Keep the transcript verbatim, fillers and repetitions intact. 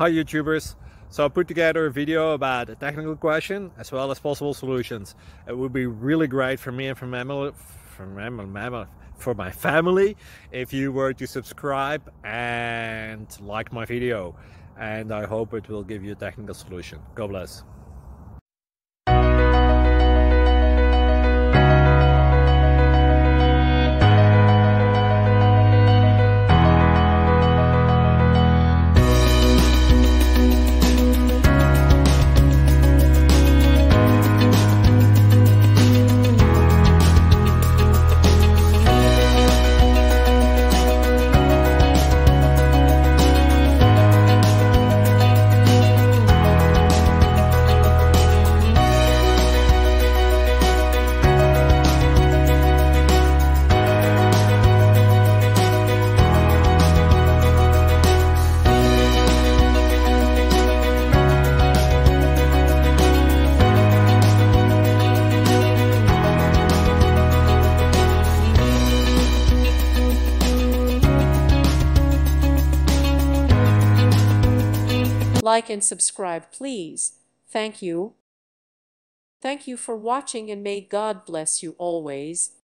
Hi YouTubers! So I put together a video about a technical question as well as possible solutions. It would be really great for me and for, mammal, for, mammal, for my family if you were to subscribe and like my video. And I hope it will give you a technical solution. God bless. Like and subscribe, please. Thank you. Thank you for watching, and may God bless you always.